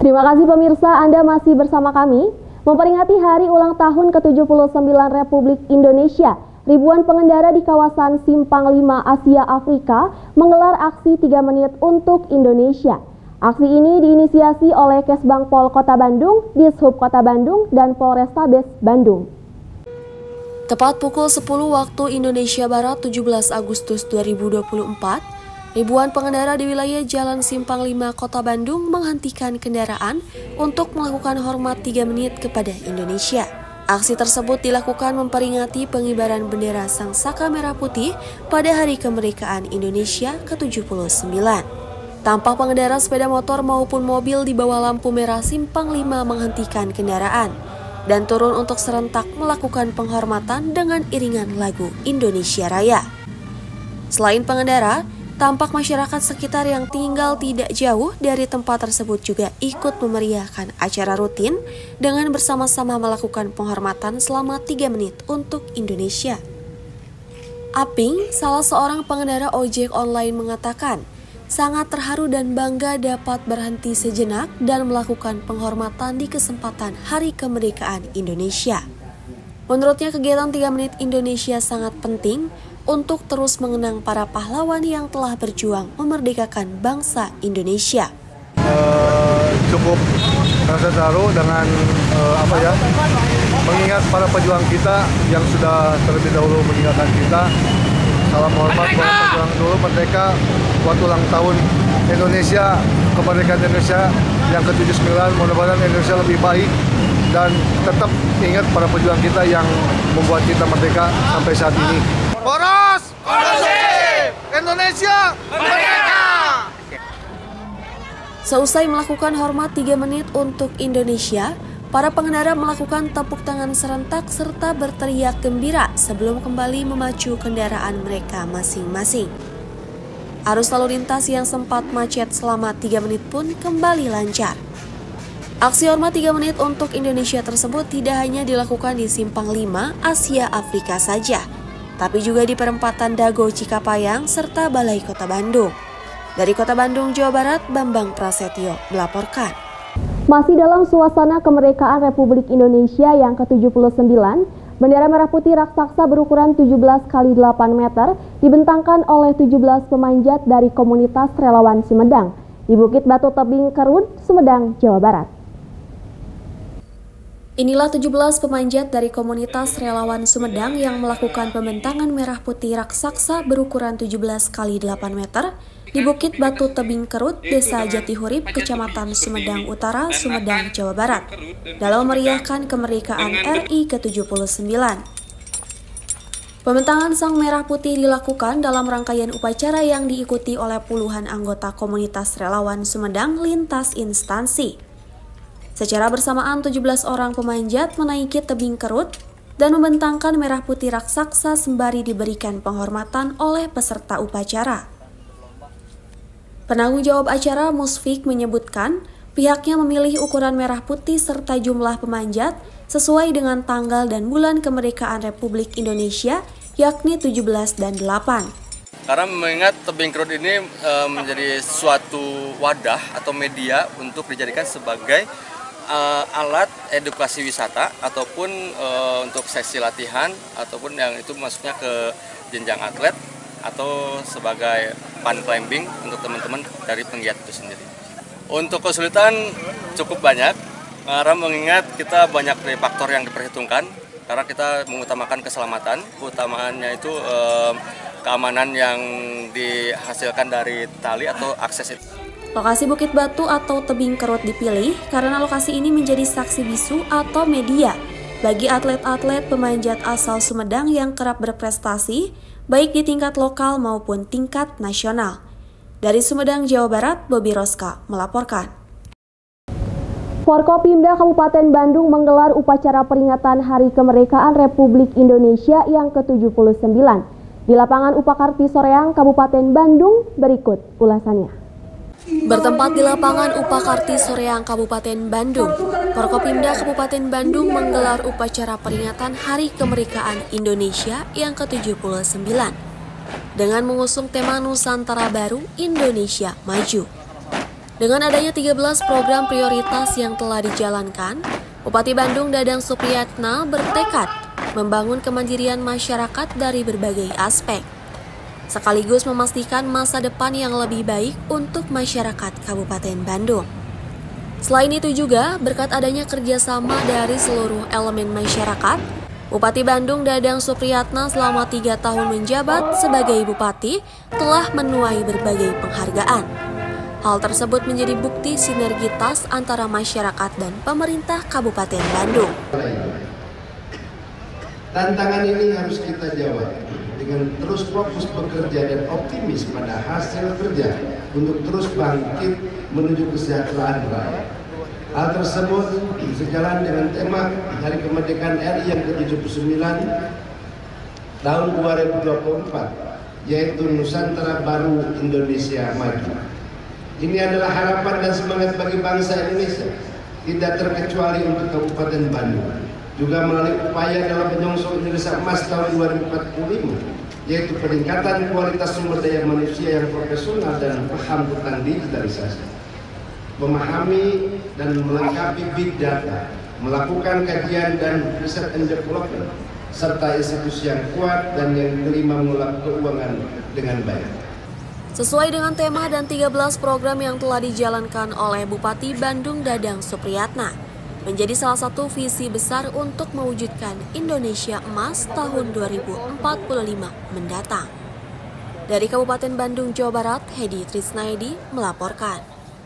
Terima kasih pemirsa, Anda masih bersama kami. Memperingati hari ulang tahun ke-79 Republik Indonesia, ribuan pengendara di kawasan Simpang 5 Asia Afrika menggelar aksi 3 menit untuk Indonesia. Aksi ini diinisiasi oleh Kesbangpol Kota Bandung, Dishub Kota Bandung, dan Polrestabes Bandung. Tepat pukul 10 waktu Indonesia Barat 17 Agustus 2024, ribuan pengendara di wilayah Jalan Simpang 5 Kota Bandung menghentikan kendaraan untuk melakukan hormat 3 menit kepada Indonesia. Aksi tersebut dilakukan memperingati pengibaran bendera Sang Saka Merah Putih pada Hari Kemerdekaan Indonesia ke-79. Tampak pengendara sepeda motor maupun mobil di bawah lampu merah Simpang 5 menghentikan kendaraan dan turun untuk serentak melakukan penghormatan dengan iringan lagu Indonesia Raya. Selain pengendara, tampak masyarakat sekitar yang tinggal tidak jauh dari tempat tersebut juga ikut memeriahkan acara rutin dengan bersama-sama melakukan penghormatan selama 3 menit untuk Indonesia. Aping, salah seorang pengendara ojek online mengatakan, sangat terharu dan bangga dapat berhenti sejenak dan melakukan penghormatan di kesempatan Hari Kemerdekaan Indonesia. Menurutnya kegiatan 3 menit Indonesia sangat penting untuk terus mengenang para pahlawan yang telah berjuang memerdekakan bangsa Indonesia. Cukup merasa terharu dengan mengingat para pejuang kita yang sudah terlebih dahulu meninggalkan kita. Salam hormat buat pejuang dulu merdeka buat ulang tahun Indonesia, kemerdekaan Indonesia yang ke-79. Mudah-mudahan Indonesia lebih baik dan tetap ingat para pejuang kita yang membuat kita merdeka sampai saat ini. Poros, kondusif, Indonesia merdeka! Seusai melakukan hormat 3 menit untuk Indonesia, para pengendara melakukan tepuk tangan serentak serta berteriak gembira sebelum kembali memacu kendaraan mereka masing-masing. Arus lalu lintas yang sempat macet selama 3 menit pun kembali lancar. Aksi hormat 3 menit untuk Indonesia tersebut tidak hanya dilakukan di Simpang 5 Asia Afrika saja, tapi juga di perempatan Dago Cikapayang serta Balai Kota Bandung. Dari Kota Bandung, Jawa Barat, Bambang Prasetyo melaporkan. Masih dalam suasana kemerdekaan Republik Indonesia yang ke-79, bendera merah putih raksasa berukuran 17 x 8 meter dibentangkan oleh 17 pemanjat dari komunitas relawan Sumedang di Bukit Batu Tebing Kerud, Sumedang, Jawa Barat. Inilah 17 pemanjat dari komunitas relawan Sumedang yang melakukan pembentangan merah putih raksasa berukuran 17 x 8 meter di Bukit Batu Tebing Kerud, Desa Jatihurip, Kecamatan Sumedang Utara, Sumedang, Jawa Barat, dalam memeriahkan kemerdekaan RI ke-79. Pembentangan sang merah putih dilakukan dalam rangkaian upacara yang diikuti oleh puluhan anggota komunitas relawan Sumedang lintas instansi. Secara bersamaan 17 orang pemanjat menaiki tebing kerut dan membentangkan merah putih raksasa sembari diberikan penghormatan oleh peserta upacara. Penanggung jawab acara Musfik menyebutkan pihaknya memilih ukuran merah putih serta jumlah pemanjat sesuai dengan tanggal dan bulan kemerdekaan Republik Indonesia yakni 17 dan 8. Karena mengingat tebing kerut ini menjadi suatu wadah atau media untuk dijadikan sebagai alat edukasi wisata ataupun untuk sesi latihan ataupun yang itu masuknya ke jenjang atlet atau sebagai fun climbing untuk teman-teman dari penggiat itu sendiri. Untuk kesulitan cukup banyak karena mengingat kita banyak dari faktor yang diperhitungkan karena kita mengutamakan keselamatan, utamaannya itu keamanan yang dihasilkan dari tali atau akses itu. Lokasi Bukit Batu atau Tebing Kerut dipilih karena lokasi ini menjadi saksi bisu atau media bagi atlet-atlet pemanjat asal Sumedang yang kerap berprestasi baik di tingkat lokal maupun tingkat nasional. Dari Sumedang, Jawa Barat, Bobi Roska melaporkan. Forkopimda Kabupaten Bandung menggelar upacara peringatan Hari Kemerdekaan Republik Indonesia yang ke-79 di lapangan Upakarti Soreang, Kabupaten Bandung. Berikut ulasannya. Bertempat di lapangan Upakarti Soreang, Kabupaten Bandung, Forkopimda Kabupaten Bandung menggelar upacara peringatan Hari Kemerdekaan Indonesia yang ke-79 dengan mengusung tema Nusantara Baru Indonesia Maju. Dengan adanya 13 program prioritas yang telah dijalankan, Bupati Bandung Dadang Supriyatna bertekad membangun kemandirian masyarakat dari berbagai aspek, sekaligus memastikan masa depan yang lebih baik untuk masyarakat Kabupaten Bandung. Selain itu juga, berkat adanya kerjasama dari seluruh elemen masyarakat, Bupati Bandung Dadang Supriyatna selama 3 tahun menjabat sebagai Bupati telah menuai berbagai penghargaan. Hal tersebut menjadi bukti sinergitas antara masyarakat dan pemerintah Kabupaten Bandung. Tantangan ini harus kita jawab dengan terus fokus bekerja dan optimis pada hasil kerja untuk terus bangkit menuju kesejahteraan rakyat. Hal tersebut sejalan dengan tema Hari Kemerdekaan RI yang ke-79 tahun 2024, yaitu Nusantara Baru Indonesia Maju. Ini adalah harapan dan semangat bagi bangsa Indonesia, tidak terkecuali untuk Kabupaten Bandung. Juga melalui upaya dalam menyongsong Indonesia Emas tahun 2045, yaitu peningkatan kualitas sumber daya manusia yang profesional dan paham tentang digitalisasi, memahami dan melengkapi big data, melakukan kajian dan riset and development, serta institusi yang kuat dan yang kelima mengelola keuangan dengan baik. Sesuai dengan tema dan 13 program yang telah dijalankan oleh Bupati Bandung Dadang Supriyatna, menjadi salah satu visi besar untuk mewujudkan Indonesia Emas tahun 2045 mendatang. Dari Kabupaten Bandung, Jawa Barat, Hedi Trisnaedi melaporkan.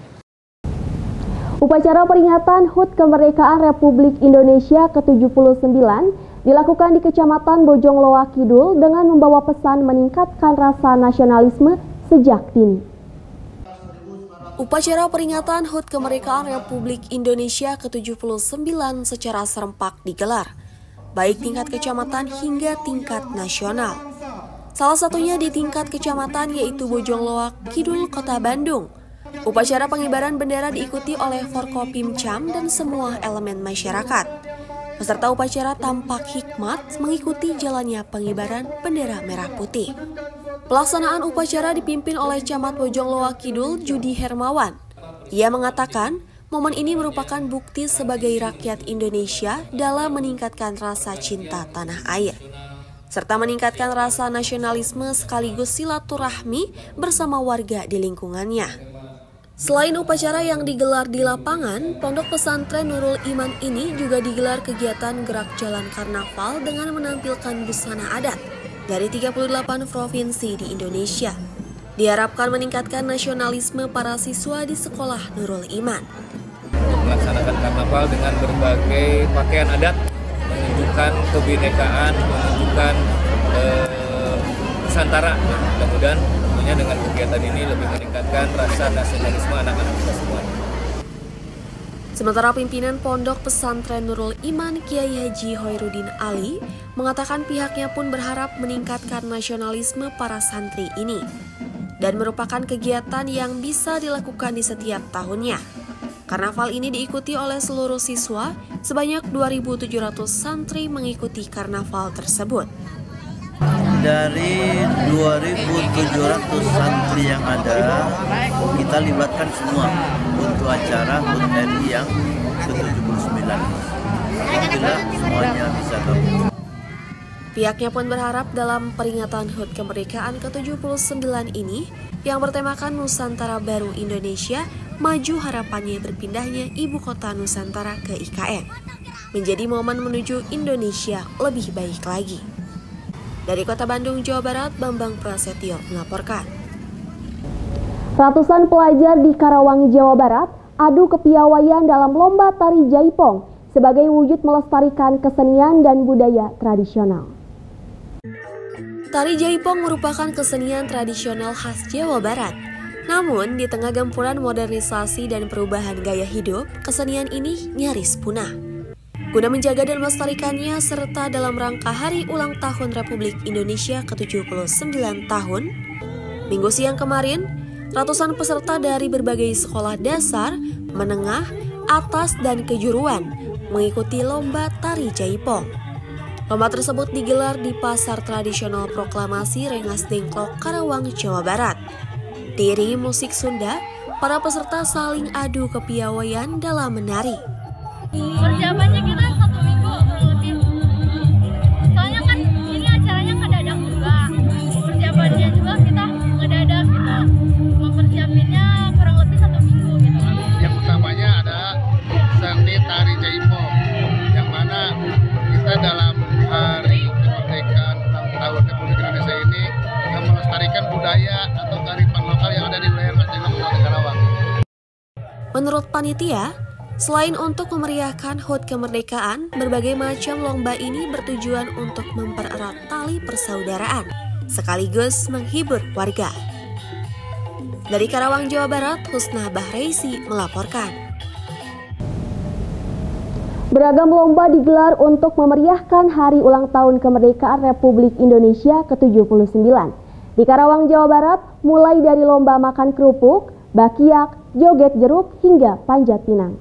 Upacara peringatan HUT Kemerdekaan Republik Indonesia ke-79 dilakukan di Kecamatan Bojongloa Kidul dengan membawa pesan meningkatkan rasa nasionalisme sejak dini. Upacara peringatan HUT Kemerdekaan Republik Indonesia ke-79 secara serempak digelar, baik tingkat kecamatan hingga tingkat nasional. Salah satunya di tingkat kecamatan yaitu Bojongloa Kidul, Kota Bandung. Upacara pengibaran bendera diikuti oleh Forkopimcam dan semua elemen masyarakat. Peserta upacara tampak hikmat mengikuti jalannya pengibaran bendera merah putih. Pelaksanaan upacara dipimpin oleh Camat Bojongloa Kidul, Judi Hermawan. Ia mengatakan, momen ini merupakan bukti sebagai rakyat Indonesia dalam meningkatkan rasa cinta tanah air, serta meningkatkan rasa nasionalisme sekaligus silaturahmi bersama warga di lingkungannya. Selain upacara yang digelar di lapangan, Pondok Pesantren Nurul Iman ini juga digelar kegiatan gerak jalan karnaval dengan menampilkan busana adat dari 38 provinsi di Indonesia. Diharapkan meningkatkan nasionalisme para siswa di sekolah Nurul Iman. Untuk melaksanakan karnaval dengan berbagai pakaian adat, menunjukkan kebinekaan, menunjukkan Nusantara. Mudah-mudahan tentunya dengan kegiatan ini lebih meningkatkan rasa nasionalisme anak-anak kita semua. Sementara pimpinan Pondok Pesantren Nurul Iman Kiai Haji Hoirudin Ali mengatakan pihaknya pun berharap meningkatkan nasionalisme para santri ini dan merupakan kegiatan yang bisa dilakukan di setiap tahunnya. Karnaval ini diikuti oleh seluruh siswa, sebanyak 2.700 santri mengikuti karnaval tersebut. Dari 2.700 santri yang ada, kita libatkan semua untuk acara HUT RI yang ke-79. Alhamdulillah semuanya bisa gabung. Pihaknya pun berharap dalam peringatan HUT Kemerdekaan ke-79 ini yang bertemakan Nusantara Baru Indonesia Maju, harapannya berpindahnya Ibu Kota Nusantara ke IKN menjadi momen menuju Indonesia lebih baik lagi. Dari Kota Bandung, Jawa Barat, Bambang Prasetyo melaporkan. Ratusan pelajar di Karawang, Jawa Barat adu kepiawaian dalam lomba tari jaipong sebagai wujud melestarikan kesenian dan budaya tradisional. Tari jaipong merupakan kesenian tradisional khas Jawa Barat. Namun, di tengah gempuran modernisasi dan perubahan gaya hidup, kesenian ini nyaris punah. Guna menjaga dan melestarikannya serta dalam rangka Hari Ulang Tahun Republik Indonesia ke-79 tahun, Minggu siang kemarin, ratusan peserta dari berbagai sekolah dasar, menengah, atas, dan kejuruan mengikuti lomba tari jaipong. Lomba tersebut digelar di Pasar Tradisional Proklamasi Rengas Dengklok, Karawang, Jawa Barat. Diiringi musik Sunda, para peserta saling adu kepiawaian dalam menari. Persiapannya kita 1 minggu kurang lebih. Soalnya kan ini acaranya ngedadak juga. Persiapannya juga kita ngedadak gitu. Mempersiapinnya kurang lebih 1 minggu gitu. Yang utamanya ada seni tari jaipong, yang mana kita dalam hari kemerdekaan tahun Republik Indonesia ini yang melestarikan budaya atau kearifan lokal yang ada di wilayah Kabupaten Karawang. Menurut panitia, selain untuk memeriahkan HUT kemerdekaan, berbagai macam lomba ini bertujuan untuk mempererat tali persaudaraan, sekaligus menghibur warga. Dari Karawang, Jawa Barat, Husna Bahreisi melaporkan. Beragam lomba digelar untuk memeriahkan Hari Ulang Tahun Kemerdekaan Republik Indonesia ke-79. Di Karawang, Jawa Barat, mulai dari lomba makan kerupuk, bakiak, joget jeruk, hingga panjat pinang.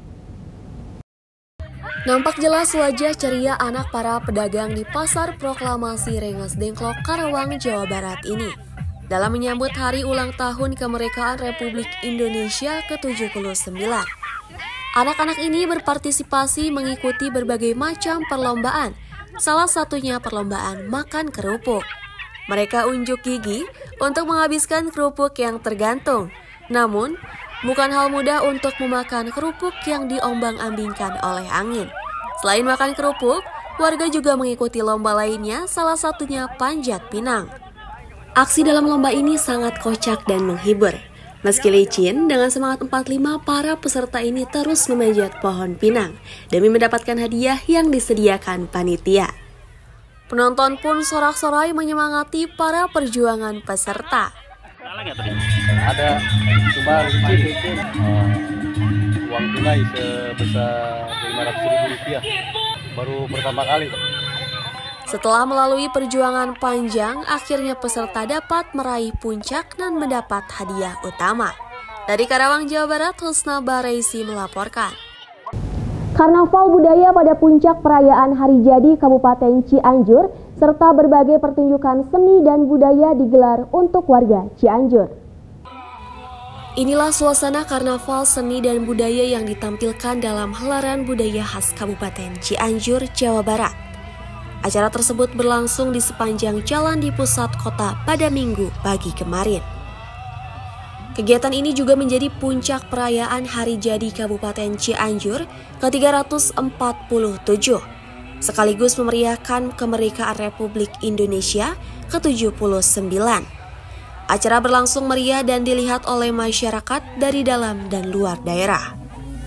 Nampak jelas wajah ceria anak para pedagang di Pasar Proklamasi Rengas Dengklok, Karawang, Jawa Barat ini dalam menyambut Hari Ulang Tahun Kemerdekaan Republik Indonesia ke-79. Anak-anak ini berpartisipasi mengikuti berbagai macam perlombaan, salah satunya perlombaan makan kerupuk. Mereka unjuk gigi untuk menghabiskan kerupuk yang tergantung. Namun, bukan hal mudah untuk memakan kerupuk yang diombang-ambingkan oleh angin. Selain makan kerupuk, warga juga mengikuti lomba lainnya, salah satunya panjat pinang. Aksi dalam lomba ini sangat kocak dan menghibur. Meski licin, dengan semangat 45, para peserta ini terus memanjat pohon pinang demi mendapatkan hadiah yang disediakan panitia. Penonton pun sorak-sorai menyemangati para perjuangan peserta. Ada cuma licin, uang tunai sebesar Rp500.000, baru pertama kali. Setelah melalui perjuangan panjang, akhirnya peserta dapat meraih puncak dan mendapat hadiah utama. Dari Karawang, Jawa Barat, Husna Bahreisi melaporkan. Karnaval budaya pada puncak perayaan Hari Jadi Kabupaten Cianjur, serta berbagai pertunjukan seni dan budaya digelar untuk warga Cianjur. Inilah suasana karnaval seni dan budaya yang ditampilkan dalam helaran budaya khas Kabupaten Cianjur, Jawa Barat. Acara tersebut berlangsung di sepanjang jalan di pusat kota pada Minggu pagi kemarin. Kegiatan ini juga menjadi puncak perayaan Hari Jadi Kabupaten Cianjur ke-347, sekaligus memeriahkan kemerdekaan Republik Indonesia ke-79. Acara berlangsung meriah dan dilihat oleh masyarakat dari dalam dan luar daerah.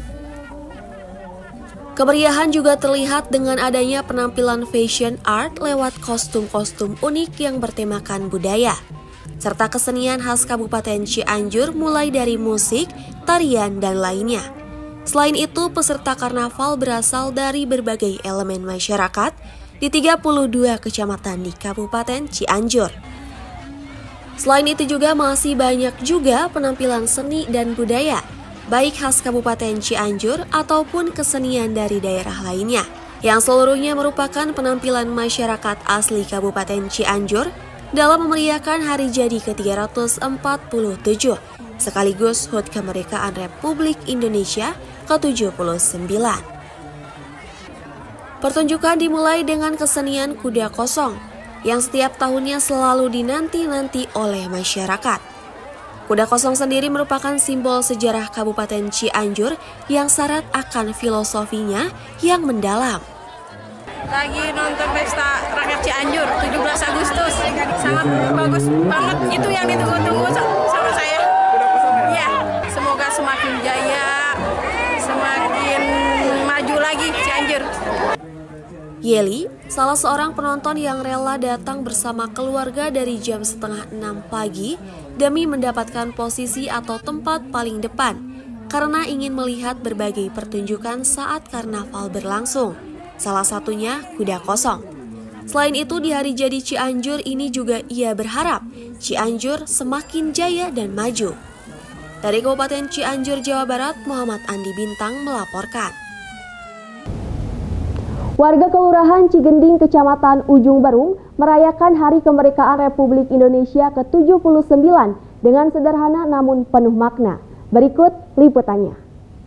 Kemeriahan juga terlihat dengan adanya penampilan fashion art lewat kostum-kostum unik yang bertemakan budaya, serta kesenian khas Kabupaten Cianjur mulai dari musik, tarian, dan lainnya. Selain itu, peserta karnaval berasal dari berbagai elemen masyarakat di 32 kecamatan di Kabupaten Cianjur. Selain itu juga masih banyak juga penampilan seni dan budaya, baik khas Kabupaten Cianjur ataupun kesenian dari daerah lainnya, yang seluruhnya merupakan penampilan masyarakat asli Kabupaten Cianjur dalam memeriahkan Hari Jadi ke-347, sekaligus HUT Kemerdekaan Republik Indonesia ke-79. Pertunjukan dimulai dengan kesenian kuda kosong, yang setiap tahunnya selalu dinanti-nanti oleh masyarakat. Kuda kosong sendiri merupakan simbol sejarah Kabupaten Cianjur yang syarat akan filosofinya yang mendalam. Lagi nonton pesta rakyat Cianjur 17 Agustus, sangat bagus banget, itu yang ditunggu-tunggu sama saya. Ya, semoga semakin jaya, semakin maju lagi Cianjur. Yeli, salah seorang penonton yang rela datang bersama keluarga dari jam 5:30 pagi demi mendapatkan posisi atau tempat paling depan karena ingin melihat berbagai pertunjukan saat karnaval berlangsung, salah satunya kuda kosong. Selain itu, di Hari Jadi Cianjur ini juga ia berharap Cianjur semakin jaya dan maju. Dari Kabupaten Cianjur, Jawa Barat, Muhammad Andi Bintang melaporkan. Warga Kelurahan Cigending, Kecamatan Ujung Berung, merayakan Hari Kemerdekaan Republik Indonesia ke-79 dengan sederhana namun penuh makna. Berikut liputannya.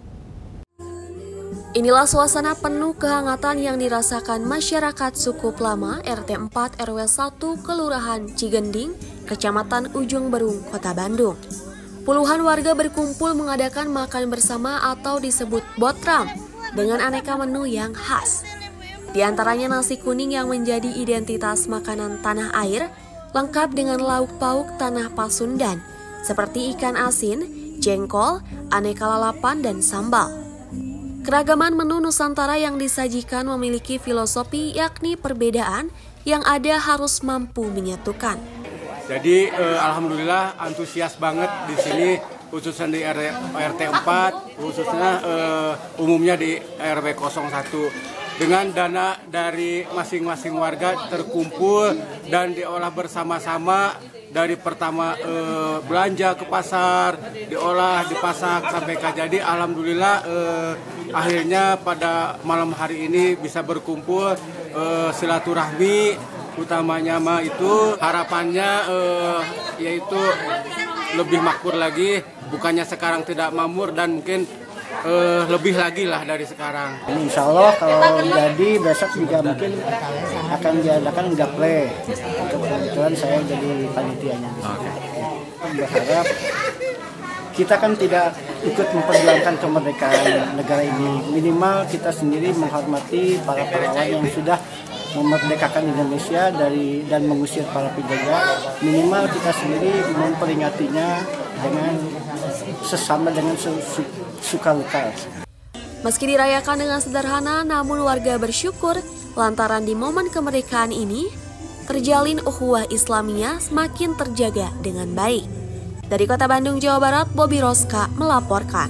Inilah suasana penuh kehangatan yang dirasakan masyarakat suku Plama RT 4 RW 1 Kelurahan Cigending, Kecamatan Ujung Berung, Kota Bandung. Puluhan warga berkumpul mengadakan makan bersama atau disebut botram dengan aneka menu yang khas. Di antaranya nasi kuning yang menjadi identitas makanan tanah air, lengkap dengan lauk pauk tanah Pasundan seperti ikan asin, jengkol, aneka lalapan, dan sambal. Keragaman menu Nusantara yang disajikan memiliki filosofi yakni perbedaan yang ada harus mampu menyatukan. Jadi alhamdulillah antusias banget di sini, khususnya di RT 4, khususnya umumnya di RW 01. Dengan dana dari masing-masing warga terkumpul dan diolah bersama-sama. Dari pertama belanja ke pasar, diolah, dipasak sampai jadi alhamdulillah akhirnya pada malam hari ini bisa berkumpul silaturahmi, utamanya itu harapannya yaitu lebih makmur lagi, bukannya sekarang tidak makmur dan mungkin lebih lagi lah dari sekarang. Insya Allah kalau jadi besok juga mungkin akan diadakan gaple. Kebetulan saya jadi panitianya. Berharap kita kan tidak ikut memperjuangkan kemerdekaan negara ini. Minimal kita sendiri menghormati para pahlawan yang sudah memerdekakan Indonesia dan mengusir para penjajah. Minimal kita sendiri memperingatinya dengan sesama dengan suka-luka. Meski dirayakan dengan sederhana, namun warga bersyukur lantaran di momen kemerdekaan ini terjalin ukhuwah Islamiyah semakin terjaga dengan baik. Dari Kota Bandung, Jawa Barat, Bobby Roska melaporkan.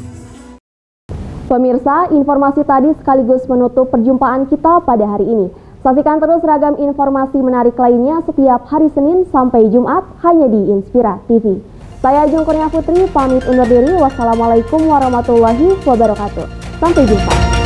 Pemirsa, informasi tadi sekaligus menutup perjumpaan kita pada hari ini. Saksikan terus ragam informasi menarik lainnya setiap hari Senin sampai Jumat hanya di Inspira TV. Saya Ajeng Kurnia Putri, pamit undur diri. Wassalamualaikum warahmatullahi wabarakatuh. Sampai jumpa.